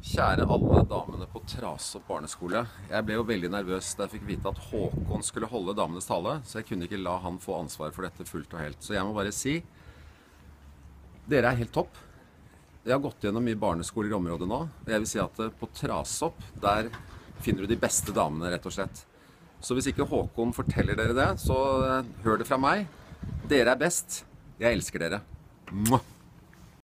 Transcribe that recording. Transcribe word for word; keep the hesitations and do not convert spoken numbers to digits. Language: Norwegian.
Kjære alle damene på Trasop barneskole. Jeg ble jo veldig nervøs da jeg fikk vite at Håkon skulle holde damenes tale, så jeg kunne ikke la han få ansvar for dette fullt og helt. Så jeg må bare si, dere er helt topp. Jeg har gått gjennom mye barneskoler i området nå, og jeg vil si at på Trasop, der finner du de beste damene, rett og slett. Så hvis ikke Håkon forteller dere det, så hør det fra meg. Dere er best. Jeg elsker dere. Mwah!